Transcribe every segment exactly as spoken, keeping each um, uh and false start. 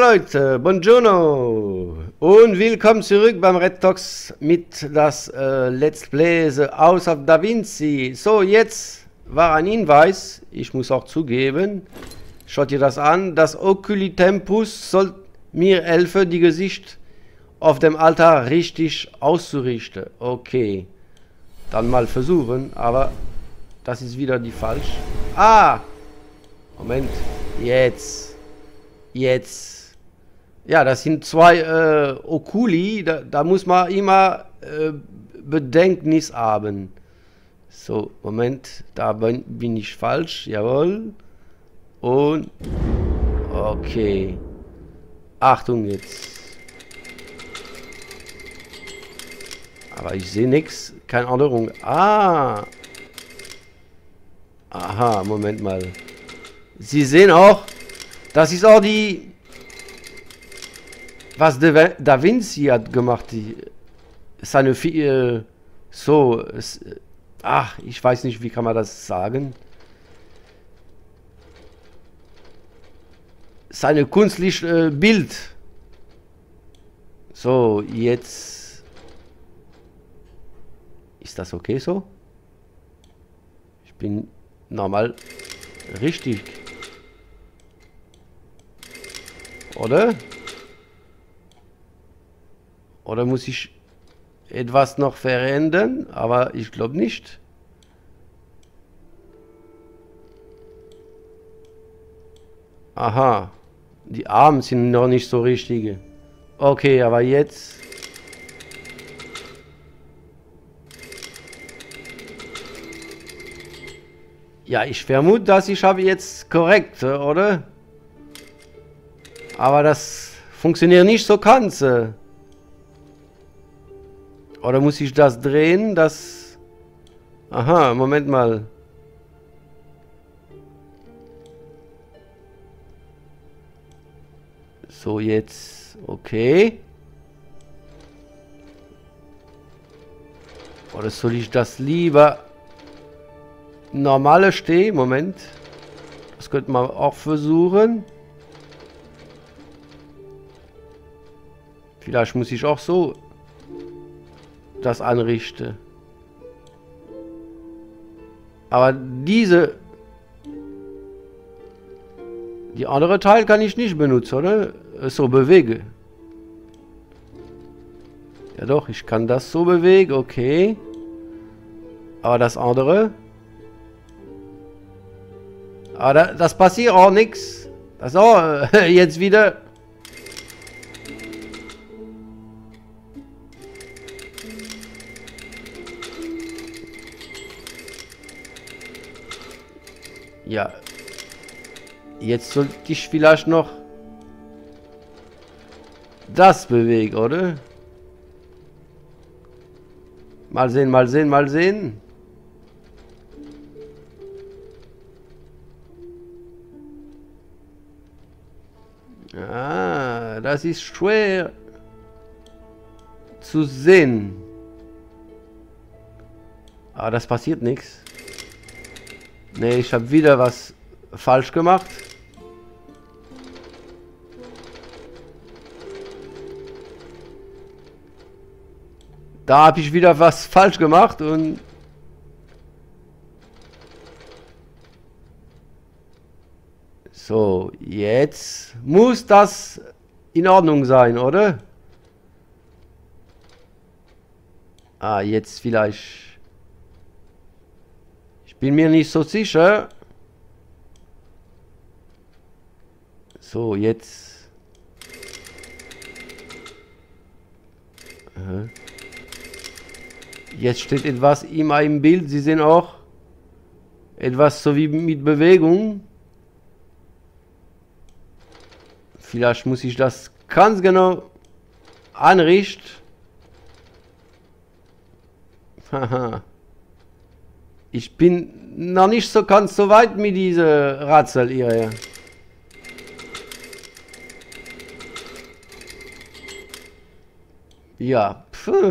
Leute, buongiorno und willkommen zurück beim Red Talks mit das äh, Let's Play The House of Da Vinci. So, jetzt war ein Hinweis, ich muss auch zugeben, schaut ihr das an, das Oculi Tempus soll mir helfen, die Gesicht auf dem Altar richtig auszurichten. Okay, dann mal versuchen, aber das ist wieder die falsch. Ah, Moment, jetzt. Jetzt. Ja, das sind zwei äh, Oculi, da, da muss man immer äh, Bedenknis haben. So, Moment, da bin, bin ich falsch, jawohl. Und, okay. Achtung jetzt. Aber ich sehe nichts, keine Änderung. Ah. Aha, Moment mal. Sie sehen auch, das ist auch die, was De, Da Vinci hat gemacht, die, seine, äh, so, es, ach, ich weiß nicht, wie kann man das sagen, seine künstliche äh, Bild, so, jetzt, ist das okay so? Ich bin normal richtig. Oder? Oder muss ich etwas noch verändern? Aber ich glaube nicht. Aha. Die Arme sind noch nicht so richtige. Okay, aber jetzt... Ja, ich vermute, dass ich habe jetzt korrekt, oder? Aber das funktioniert nicht so ganz. Oder muss ich das drehen? Das... Aha, Moment mal. So, jetzt... Okay. Oder soll ich das lieber... Normale stehen? Moment. Das könnte man auch versuchen. Vielleicht muss ich auch so das anrichten. Aber diese... Die andere Teil kann ich nicht benutzen, oder? So bewege. Ja doch, ich kann das so bewegen, okay. Aber das andere... Aber da, das passiert auch nichts. Das auch jetzt wieder... Ja, jetzt sollte ich vielleicht noch das bewegen, oder? Mal sehen, mal sehen, mal sehen. Ah, das ist schwer zu sehen. Aber das passiert nichts. Ne, ich habe wieder was falsch gemacht. Da habe ich wieder was falsch gemacht und... So, jetzt muss das in Ordnung sein, oder? Ah, jetzt vielleicht... Bin mir nicht so sicher. So, jetzt. Aha. Jetzt steht etwas immer im Bild. Sie sehen auch etwas so wie mit Bewegung. Vielleicht muss ich das ganz genau anrichten. Haha. Ich bin noch nicht so ganz so weit mit dieser Rätsel hier. Ja.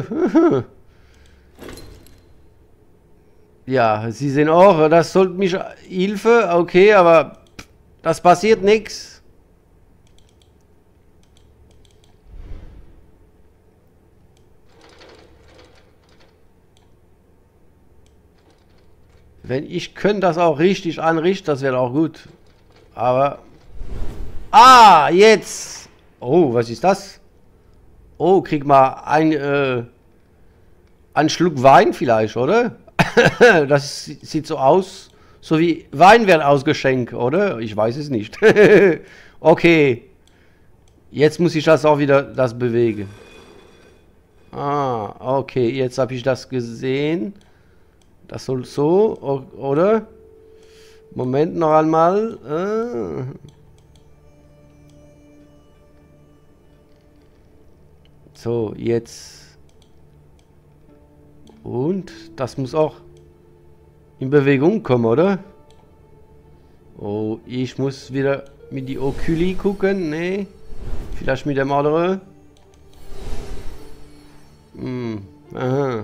Ja, Sie sehen auch, das sollte mich Hilfe, okay, aber das passiert nichts. Wenn ich könnte das auch richtig anrichten, das wäre auch gut. Aber... Ah, jetzt! Oh, was ist das? Oh, krieg mal ein, äh, einen Schluck Wein vielleicht, oder? Das sieht so aus, so wie Wein wird ausgeschenkt, oder? Ich weiß es nicht. Okay. Jetzt muss ich das auch wieder, das bewegen. Ah, okay, jetzt habe ich das gesehen. Das soll so, oder? Moment, noch einmal. Ah. So, jetzt. Und das muss auch in Bewegung kommen, oder? Oh, ich muss wieder mit die Oculii gucken. Nee. Vielleicht mit dem anderen. Hm. Aha.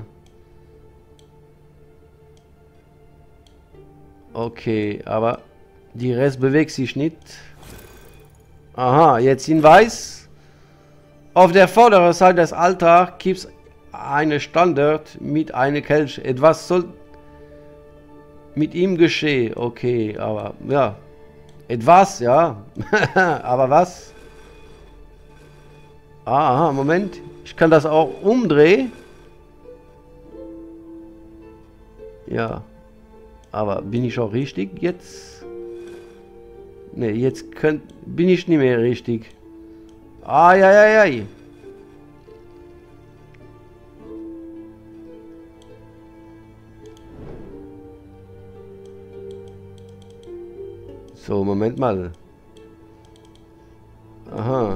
Okay, aber die Rest bewegt sich nicht. Aha, jetzt in weiß. Auf der vorderen Seite des Altars gibt es eine Standard mit einem Kelch. Etwas soll mit ihm geschehen. Okay, aber ja. Etwas, ja. Aber was? Aha, Moment. Ich kann das auch umdrehen. Ja. Aber bin ich auch richtig jetzt? Ne, jetzt könnt, bin ich nicht mehr richtig. Ah, ja, ja, ja. So, Moment mal. Aha.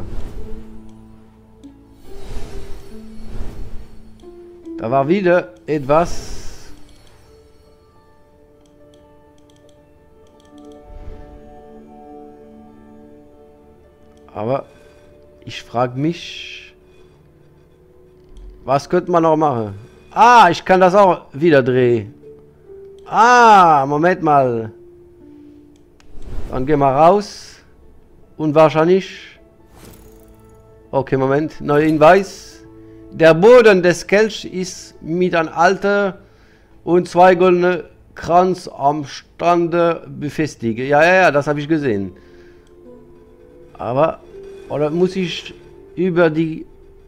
Da war wieder etwas. Aber ich frage mich, was könnte man noch machen? Ah, ich kann das auch wieder drehen. Ah, Moment mal. Dann gehen wir raus. Unwahrscheinlich. Okay, Moment. Neuer Hinweis. Der Boden des Kelchs ist mit einem alten und zwei goldene Kranz am Stande befestigt. Ja, ja, ja, das habe ich gesehen. Aber, oder muss ich über die...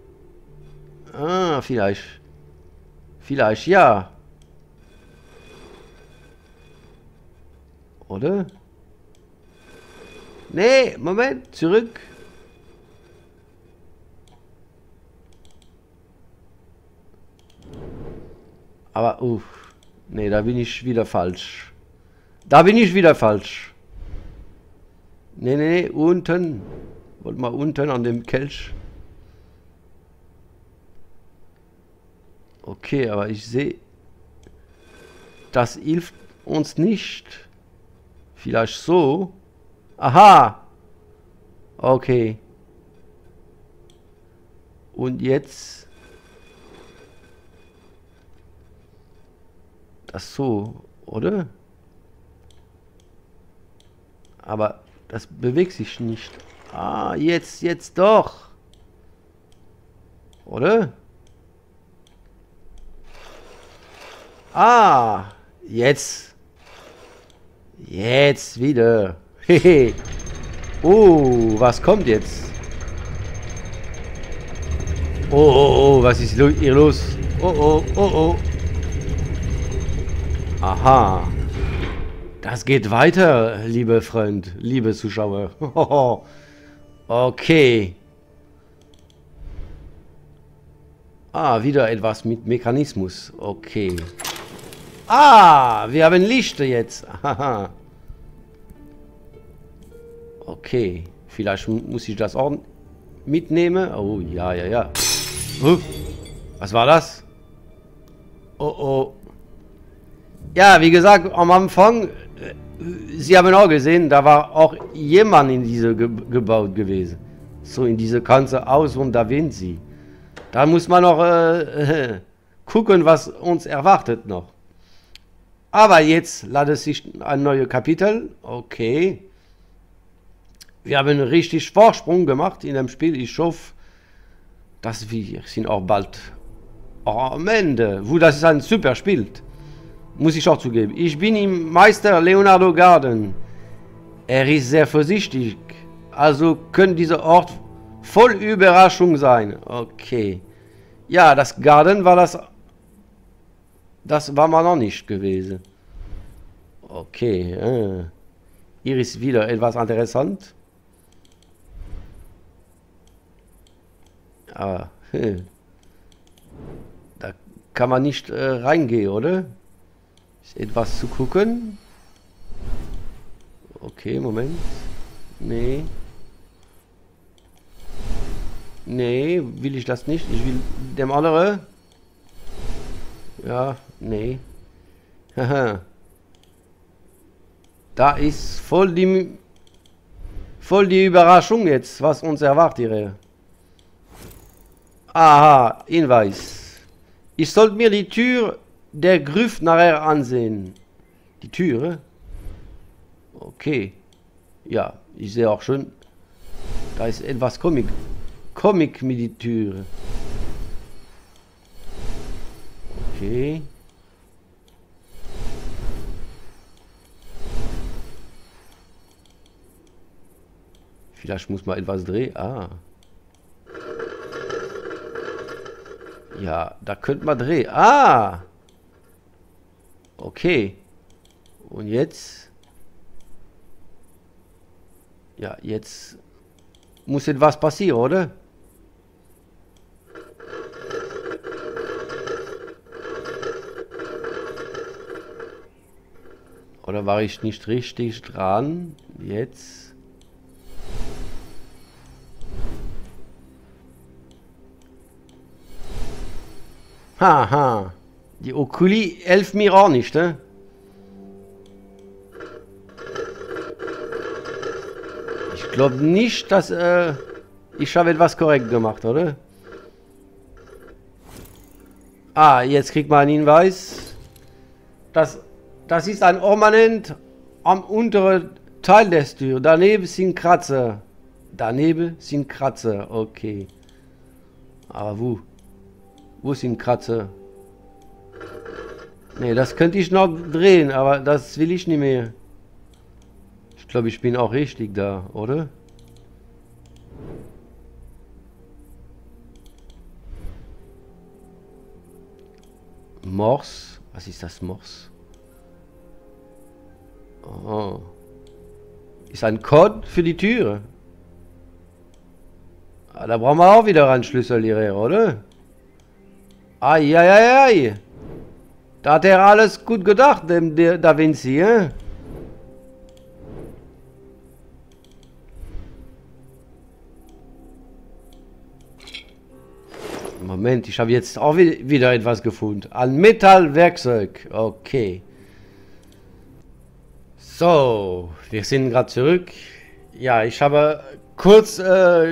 Ah, vielleicht. Vielleicht, ja. Oder? Nee, Moment, zurück. Aber, uff. Nee, da bin ich wieder falsch. Da bin ich wieder falsch. Nee, nee, nee, unten. Wollte mal unten an dem Kelch. Okay, aber ich sehe, das hilft uns nicht. Vielleicht so. Aha. Okay. Und jetzt das so, oder? Aber das bewegt sich nicht. Ah, jetzt, jetzt doch. Oder? Ah, jetzt. Jetzt wieder. Hehe. Oh, was kommt jetzt? Oh, oh, oh, was ist hier los? Oh, oh, oh, oh. Aha. Das geht weiter, liebe Freund, liebe Zuschauer. Okay. Ah, wieder etwas mit Mechanismus. Okay. Ah, wir haben Lichter jetzt. Haha. Okay. Vielleicht muss ich das auch mitnehmen. Oh, ja, ja, ja. Huh. Was war das? Oh, oh. Ja, wie gesagt, am Anfang, Sie haben auch gesehen, da war auch jemand in diese Ge gebaut gewesen. So in diese ganze Haus von Da Vinci. Da muss man noch äh, äh, gucken, was uns erwartet noch. Aber jetzt ladet sich ein neues Kapitel. Okay. Wir haben einen richtig Vorsprung gemacht in dem Spiel. Ich hoffe, dass wir sind auch bald am Ende. Wo das ist ein super Spiel. Muss ich auch zugeben. Ich bin im Meister Leonardo Garden. Er ist sehr vorsichtig. Also könnte dieser Ort voll Überraschung sein. Okay. Ja, das Garden war das... Das war mal noch nicht gewesen. Okay. Äh. Hier ist wieder etwas interessant. Aber... Äh. Da kann man nicht äh, reingehen, oder? Ist etwas zu gucken? Okay, Moment. Nee. Nee, will ich das nicht. Ich will dem andere. Ja, nee. Haha. Da ist voll die voll die Überraschung jetzt, was uns erwartet hier. Aha, Hinweis. Ich sollte mir die Tür der Gruft nachher ansehen. Die Tür? Okay. Ja, ich sehe auch schon. Da ist etwas Comic. Comic mit die Türe. Okay. Vielleicht muss man etwas drehen. Ah. Ja, da könnte man drehen. Ah. Okay. Und jetzt? Ja, jetzt muss etwas passieren, oder? Oder war ich nicht richtig dran? Jetzt. Haha. Die Oculi helfen mir auch nicht, ne? Ich glaube nicht, dass äh, ich habe etwas korrekt gemacht, oder? Ah, jetzt kriegt man einen Hinweis. Das, das ist ein Ornament am unteren Teil der Tür. Daneben sind Kratzer. Daneben sind Kratzer, okay. Aber wo? Wo sind Kratzer? Ne, das könnte ich noch drehen, aber das will ich nicht mehr. Ich glaube, ich bin auch richtig da, oder? Morse? Was ist das Morse? Oh. Ist ein Code für die Tür. Ah, da brauchen wir auch wieder einen Schlüssel hierher, oder? Eieiei. Da hat er alles gut gedacht, dem der Da Vinci, eh? Moment, ich habe jetzt auch wieder etwas gefunden. Ein Metallwerkzeug. Okay. So, wir sind gerade zurück. Ja, ich habe kurz äh,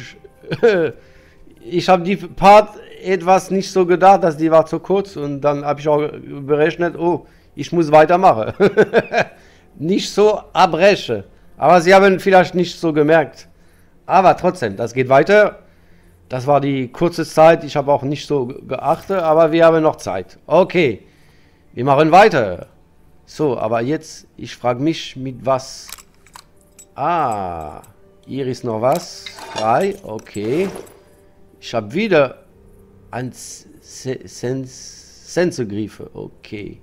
ich habe die Part etwas nicht so gedacht, dass die war zu kurz und dann habe ich auch berechnet, oh, ich muss weitermachen. Nicht so abbrechen. Aber sie haben vielleicht nicht so gemerkt. Aber trotzdem, das geht weiter. Das war die kurze Zeit, ich habe auch nicht so geachtet, aber wir haben noch Zeit. Okay, wir machen weiter. So, aber jetzt, ich frage mich, mit was... Ah, hier ist noch was frei, okay. Ich habe wieder ein Sensorgriffe, okay.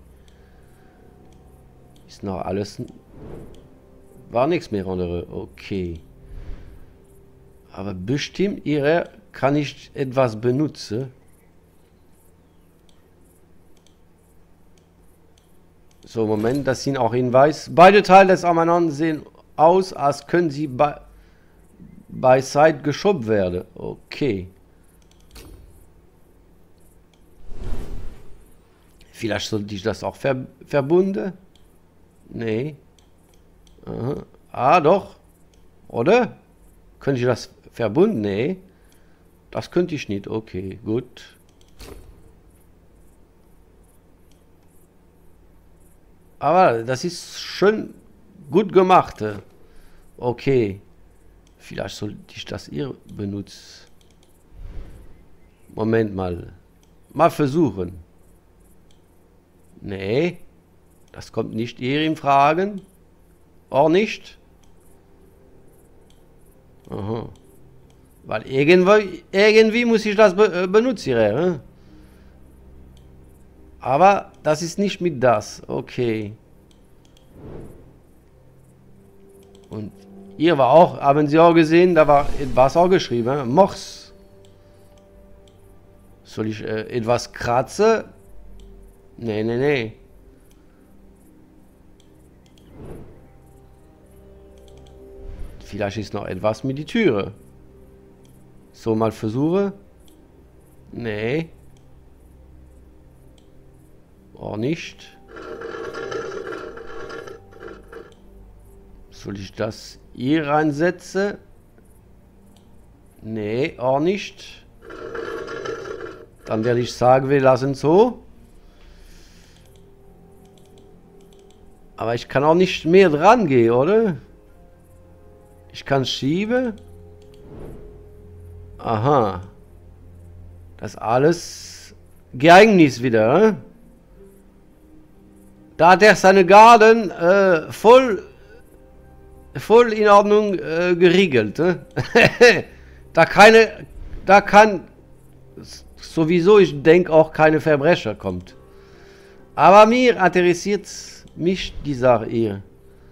Ist noch alles... War nichts mehr andere, okay. Aber bestimmt ihre kann ich etwas benutzen. So, Moment, das sind auch Hinweis. Beide Teile des Armanons sehen aus, als können sie bei beiseite geschoben werden. Okay. Vielleicht sollte ich das auch ver verbunden? Nee. Aha. Ah, doch. Oder? Könnte ich das verbunden? Nee. Das könnte ich nicht. Okay, gut. Aber das ist schön gut gemacht. Okay. Vielleicht sollte ich das hier benutzen. Moment mal. Mal versuchen. Nee. Das kommt nicht hier in Fragen. Auch nicht. Aha. Weil irgendwie, irgendwie muss ich das be benutzen. Ja? Aber das ist nicht mit das. Okay. Und hier war auch, haben Sie auch gesehen, da war etwas auch geschrieben. Morse. Soll ich äh, etwas kratzen? Nee, nee, nee. Vielleicht ist noch etwas mit die Türe. So, mal versuche. Nee. Auch nicht. Soll ich das hier reinsetzen? Nee, auch nicht. Dann werde ich sagen, wir lassen so. Aber ich kann auch nicht mehr dran gehen, oder? Ich kann schieben. Aha. Das ist alles Geheimnis wieder. Ne? Da hat er seine Garten äh, voll, voll in Ordnung äh, geriegelt. Ne? da keine, da kann sowieso, ich denke, auch keine Verbrecher kommt. Aber mir interessiert mich die Sache hier.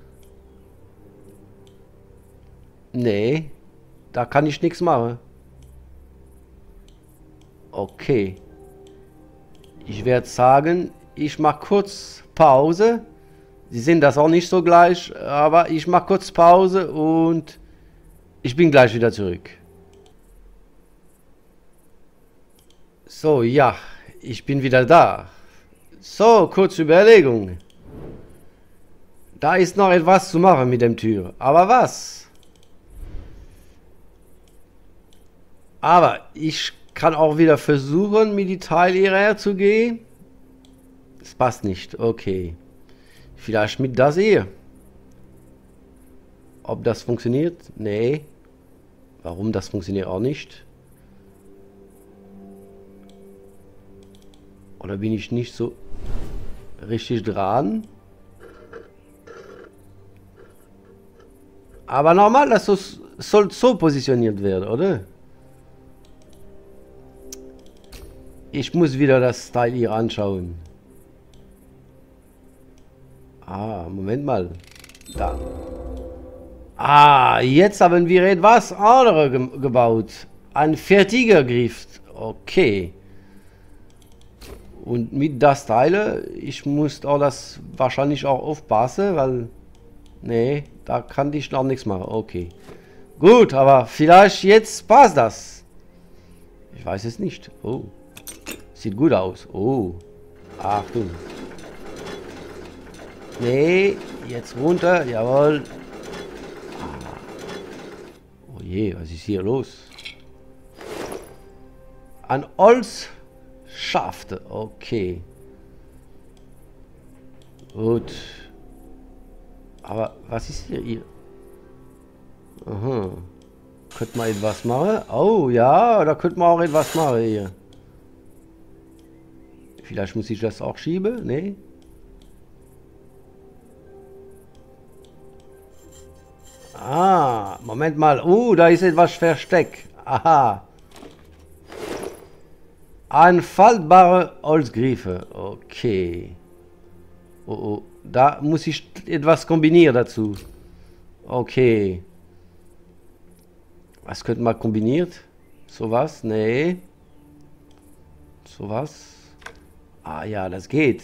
Nee, da kann ich nichts machen. Okay. Ich werde sagen, ich mache kurz Pause. Sie sehen das auch nicht so gleich, aber ich mache kurz Pause und ich bin gleich wieder zurück. So, ja, ich bin wieder da. So, kurze Überlegung. Da ist noch etwas zu machen mit dem Tür. Aber was? Aber ich kann auch wieder versuchen, mit die Teile hierher zu gehen. Das passt nicht. Okay. Vielleicht mit das hier. Ob das funktioniert? Nee. Warum das funktioniert auch nicht? Oder bin ich nicht so richtig dran? Aber normal, das soll so positioniert werden, oder? Ich muss wieder das Teil hier anschauen. Ah, Moment mal. Da. Ah, jetzt haben wir etwas anderes ge gebaut. Ein fertiger Griff. Okay. Und mit das Teile, ich muss auch das wahrscheinlich auch aufpassen, weil... Nee, da kann ich noch nichts machen. Okay. Gut, aber vielleicht jetzt passt das. Ich weiß es nicht. Oh. Sieht gut aus. Oh. Achtung. Nee, jetzt runter. Jawohl. Ah. Oh je, was ist hier los? Ein Holzschafte. Okay. Gut. Aber was ist hier? hier? Aha. Könnte man etwas machen? Oh ja, da könnte man auch etwas machen hier. Vielleicht muss ich das auch schieben? Nee. Ah, Moment mal. Uh, da ist etwas versteckt. Aha. Ein faltbare Holzgriffe. Okay. Oh, oh. Da muss ich etwas kombinieren dazu. Okay. Was könnte man kombiniert? Sowas? Nee. Sowas? Ah ja, das geht.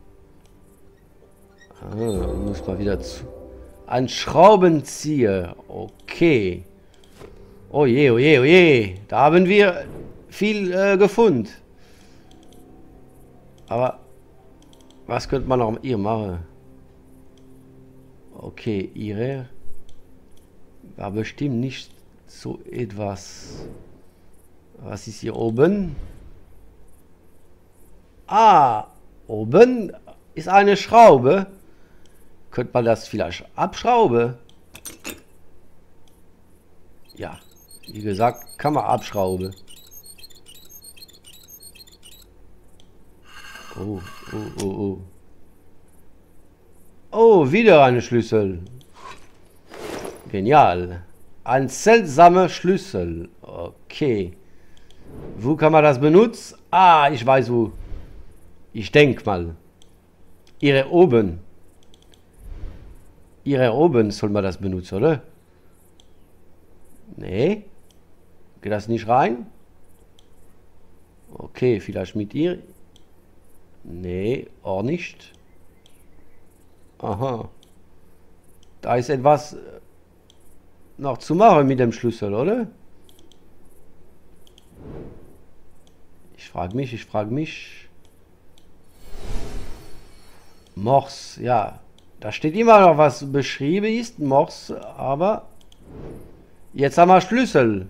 Ah, muss man wieder zu. Ein Schraubenzieher. Okay. Oh je, oh je, oh je. Da haben wir viel äh, gefunden. Aber was könnte man auch hier machen? Okay, ihre war bestimmt nicht so etwas. Was ist hier oben? Ah, oben ist eine Schraube. Könnte man das vielleicht abschrauben? Ja, wie gesagt, kann man abschrauben. Oh, oh, oh, oh. Oh, wieder eine Schlüssel. Genial. Ein seltsamer Schlüssel. Okay. Wo kann man das benutzen? Ah, ich weiß wo. Ich denke mal. Ihre oben. Ihre oben soll man das benutzen, oder? Nee. Geht das nicht rein? Okay, vielleicht mit ihr. Nee, auch nicht. Aha. Da ist etwas noch zu machen mit dem Schlüssel, oder? Ich frage mich, ich frage mich. Morse, ja. Da steht immer noch was beschrieben ist, Morse, aber jetzt haben wir Schlüssel.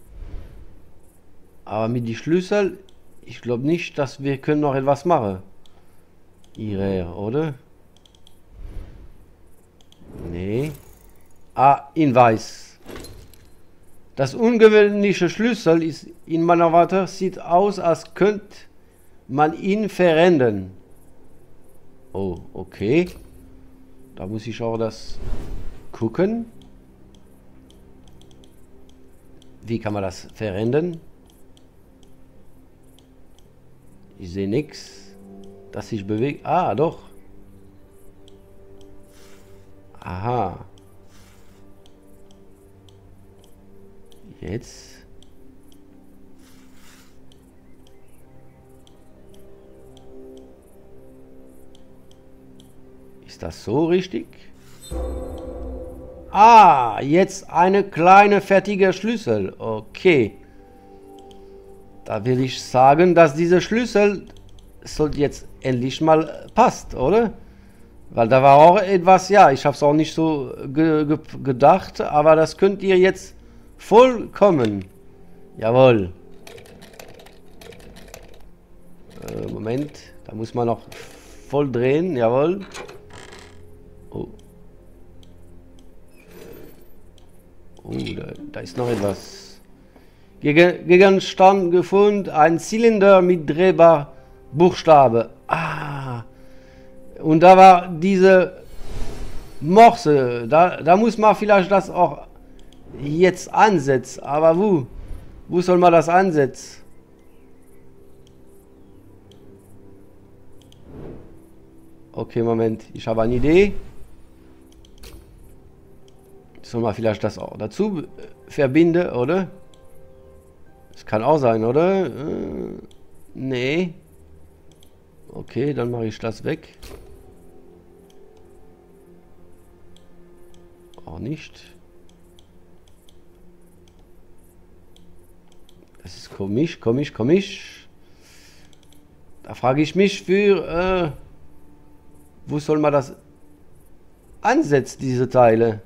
Aber mit die Schlüssel, ich glaube nicht, dass wir können noch etwas machen. Ihre, oder? Nee. Ah, in weiß. Das ungewöhnliche Schlüssel ist in meiner Warte sieht aus, als könnte man ihn verändern. Oh, okay. Da muss ich auch das gucken. Wie kann man das verändern? Ich sehe nichts, dass sich bewegt. Ah, doch. Aha. Jetzt. Ist das so richtig? Ah, jetzt eine kleine fertige Schlüssel. Okay. Da will ich sagen, dass dieser Schlüssel sollte jetzt endlich mal passt, oder? Weil da war auch etwas, ja, ich habe es auch nicht so ge ge gedacht, aber das könnt ihr jetzt vollkommen. Jawohl. Äh, Moment, da muss man noch voll drehen, jawohl. Oh. Oh, da, da ist noch etwas. Gegenstand gefunden, ein Zylinder mit drehbar Buchstabe. Ah. Und da war diese Morse. Da, da muss man vielleicht das auch jetzt ansetzen. Aber wo? Wo soll man das ansetzen? Okay, Moment. Ich habe eine Idee. Soll man vielleicht das auch dazu verbinden, oder? Das kann auch sein, oder? Äh, nee. Okay, dann mache ich das weg. Auch nicht. Das ist komisch, komisch, komisch. Da frage ich mich für, äh, wo soll man das ansetzen, diese Teile?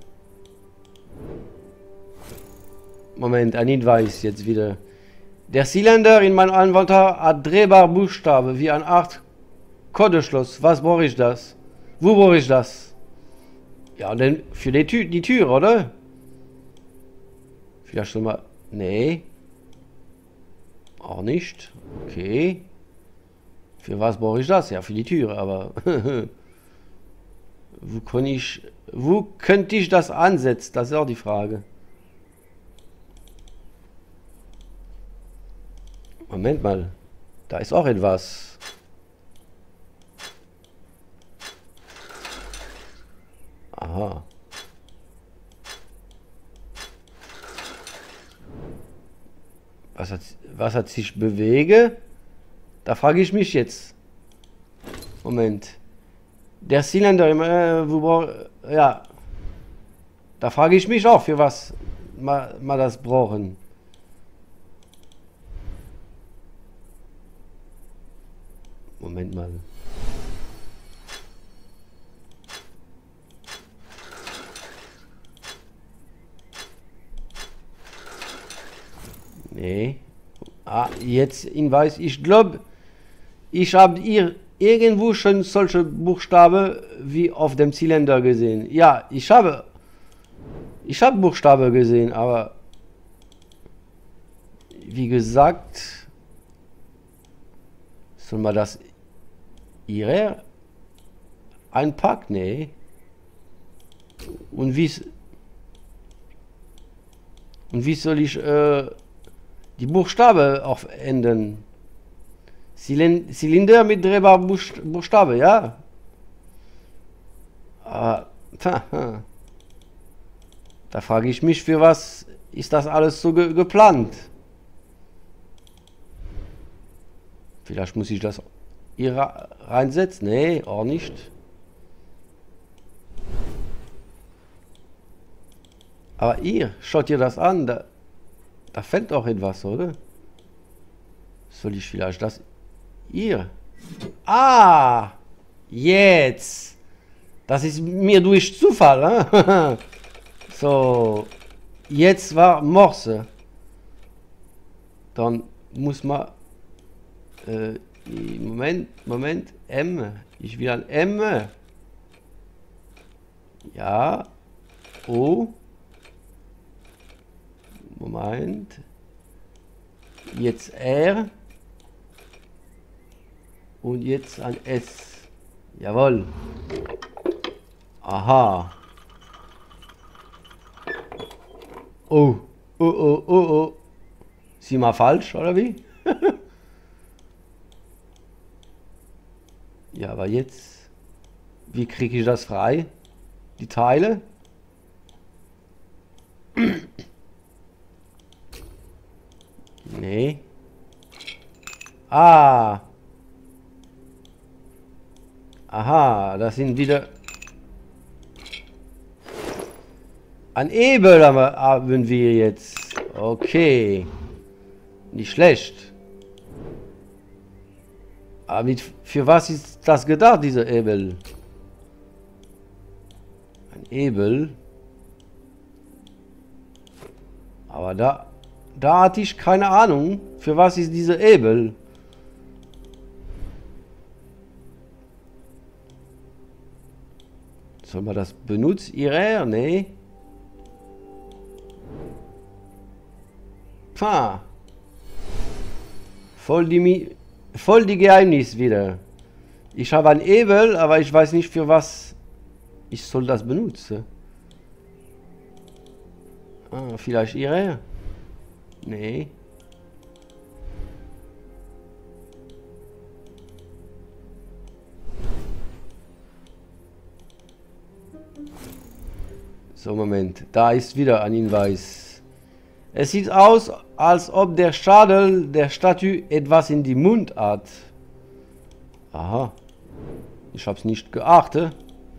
Moment, ein Hinweis jetzt wieder. Der Zylinder in meinem Inventar hat drehbare Buchstaben wie eine Art Codeschloss. Was brauche ich das? Wo brauche ich das? Ja, denn für die Tür, die Tür, oder? Vielleicht schon mal. Nee. Auch nicht. Okay. Für was brauche ich das? Ja, für die Tür, aber. Wo kann ich. Wo könnte ich das ansetzen? Das ist auch die Frage. Moment mal. Da ist auch etwas. Aha. Was hat, was hat sich bewege? Da frage ich mich jetzt. Moment. Der Zylinder im, äh, wo brauch, ja. Da frage ich mich auch, für was mal, mal das brauchen. Moment mal. Nee. Ah, jetzt Hinweis. Ich glaube, ich habe hier irgendwo schon solche Buchstaben wie auf dem Zylinder gesehen. Ja, ich habe ich habe Buchstaben gesehen, aber wie gesagt, soll man das hier einpacken? Nee. Und wie und wie soll ich äh, die Buchstabe auch ändern? Zylind Zylinder mit drehbar Buchstabe, ja. Ah, da frage ich mich, für was ist das alles so ge geplant? Vielleicht muss ich das hier reinsetzen. Nee, auch nicht. Aber ihr, schaut ihr das an, da, da fällt auch etwas, oder? Soll ich vielleicht das... Ihr? Ah! Jetzt! Das ist mir durch Zufall, ne? So, jetzt war Morse. Dann muss man... Äh, Moment, Moment, M. Ich will ein M. Ja. O. Moment. Jetzt R. Und jetzt ein S. Jawohl. Aha. Oh. Oh, oh, oh, oh. Sieh mal falsch, oder wie? Ja, aber jetzt, wie kriege ich das frei? Die Teile? Nee. Ah. Aha, das sind wieder... Ein Ebel haben wir jetzt. Okay. Nicht schlecht. Aber mit, für was ist das gedacht, dieser Ebel? Ein Ebel. Aber da, da hatte ich keine Ahnung, für was ist dieser Ebel. Soll man das benutzen? Ihrer? Nee. Pah. Voll die, voll die Geheimnis wieder. Ich habe ein Ebel, aber ich weiß nicht, für was ich soll das benutzen. Ah, vielleicht ihre? Nee. So, Moment. Da ist wieder ein Hinweis. Es sieht aus, als ob der Schädel der Statue etwas in die Mund hat. Aha. Ich hab's nicht geachtet.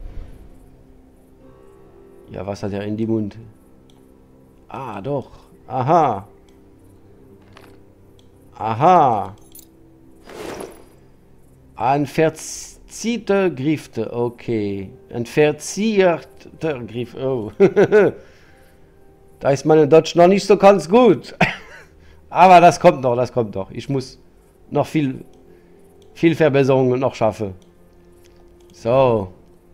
Ja, was hat er in die Mund? Ah, doch. Aha. Aha. Ein verzierter Griff. Okay. Ein verzierter Griff. Oh. Da ist meine Deutsch noch nicht so ganz gut. Aber das kommt noch, das kommt noch. Ich muss noch viel, viel Verbesserungen noch schaffen. So.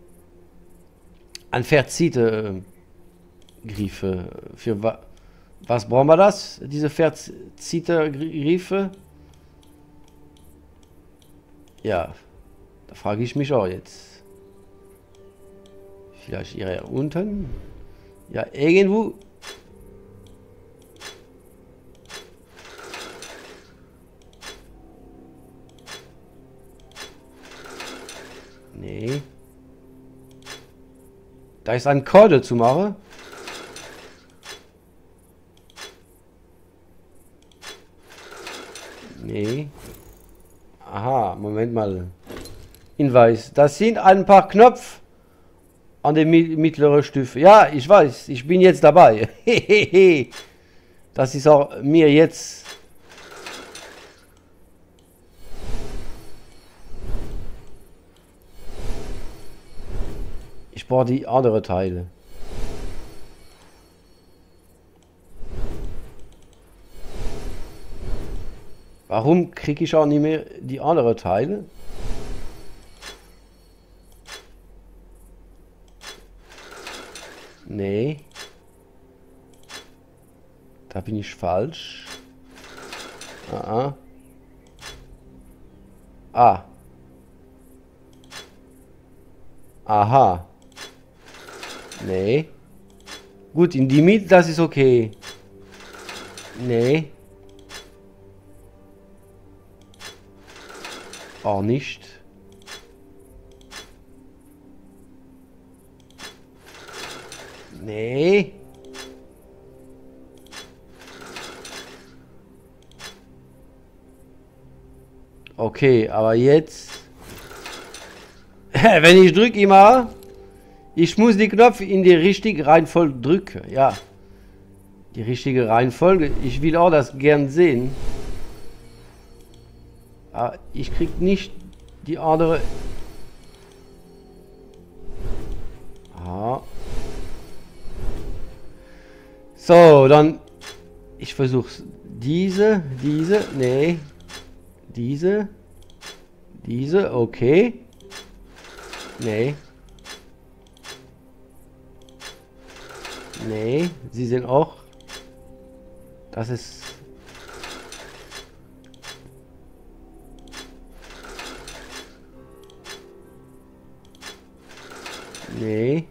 Ein verzierter Griffe. Für wa was brauchen wir das? Diese verzierter Griffe? Ja. Da frage ich mich auch jetzt. Vielleicht ihre unten? Ja, irgendwo. Nee. Da ist ein Kordel zu machen. Nee. Aha, Moment mal. Hinweis. Das sind ein paar Knöpfe an der mittleren Stufe. Ja, ich weiß. Ich bin jetzt dabei. Das ist auch mir jetzt... Ich brauche die anderen Teile. Warum kriege ich auch nicht mehr die anderen Teile? Nee. Da bin ich falsch. Ah. Ah. Aha. Nee. Gut, in die Mitte, das ist okay. Nee. Auch nicht. Nee. Okay, aber jetzt... Wenn ich drücke immer... Ich muss die Knopf in die richtige Reihenfolge drücken. Ja. Die richtige Reihenfolge. Ich will auch das gern sehen. Aber ich krieg nicht die andere... Ah. So, dann... Ich versuche diese, diese, nee. Diese, diese, okay. Nee. Nee, sie sind auch... Das ist... Nee.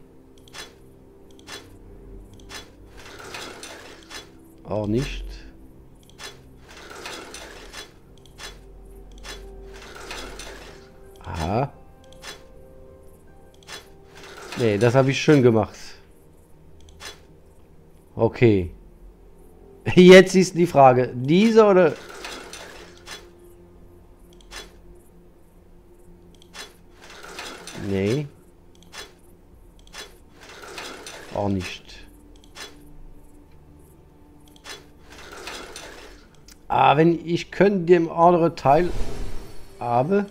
Auch nicht. Aha. Nee, das habe ich schön gemacht. Okay. Jetzt ist die Frage, diese oder... Nee. Auch nicht. Ah, wenn ich könnte dem anderen Teil habe.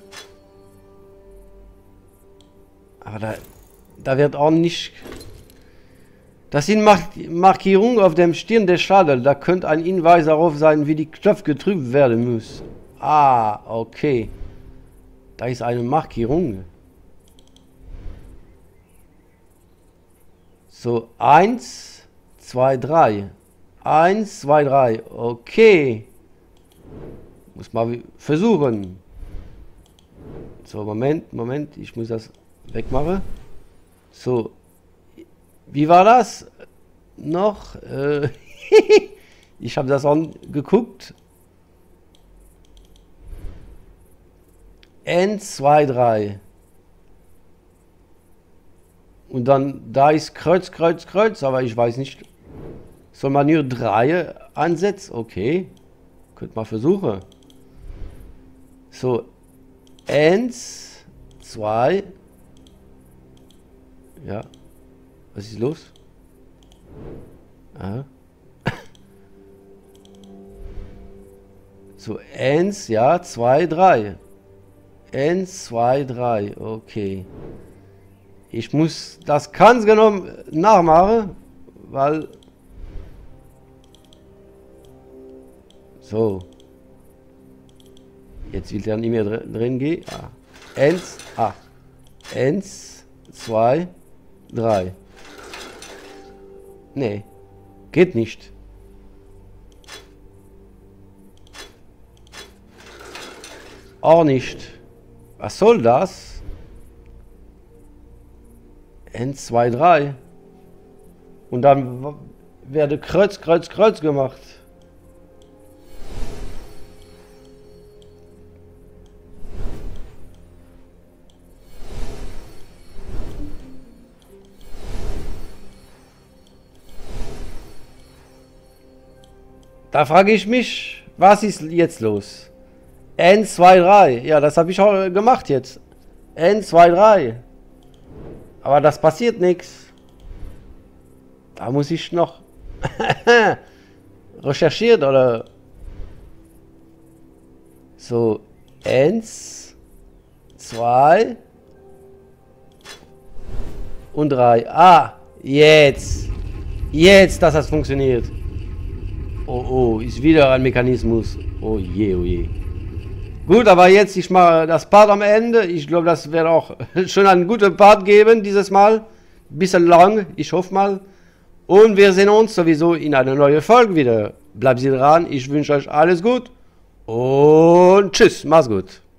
Aber da, da wird auch nicht... Das sind Mark Markierungen auf dem Stirn der Schadel. Da könnte ein Hinweis darauf sein, wie die Knopf getrübt werden muss. Ah, okay. Da ist eine Markierung. So, eins, zwei, drei. eins, zwei, drei. Okay. Muss mal versuchen. So, Moment, Moment. Ich muss das wegmachen. So. Wie war das? Noch? Äh ich habe das angeguckt. eins, zwei, drei. Und dann, da ist Kreuz, Kreuz, Kreuz, aber ich weiß nicht. Soll man nur drei ansetzen? Okay. Könnte man versuchen. So. eins, zwei. Ja. Was ist los? Aha. So, eins, ja, zwei, drei. eins, zwei, drei, okay. Ich muss das ganz genau nachmachen, weil... So. Jetzt will er nicht mehr drin, drin gehen. Ah. eins, ah. eins, zwei, drei. Nee, geht nicht. Auch nicht. Was soll das? eins, zwei, drei. Und dann werde Kreuz, Kreuz, Kreuz gemacht. Da frage ich mich, was ist jetzt los? eins, zwei, drei. Ja, das habe ich auch gemacht jetzt. eins, zwei, drei. Aber das passiert nichts. Da muss ich noch recherchiert oder so. eins, zwei und drei. Ah, jetzt. Jetzt, dass das funktioniert. Oh, oh, ist wieder ein Mechanismus. Oh je, oh je. Gut, aber jetzt, ich mache das Part am Ende. Ich glaube, das wird auch schon einen guten Part geben dieses Mal. Bisschen lang, ich hoffe mal. Und wir sehen uns sowieso in einer neuen Folge wieder. Bleibt Sie dran, ich wünsche euch alles gut. Und tschüss, macht's gut.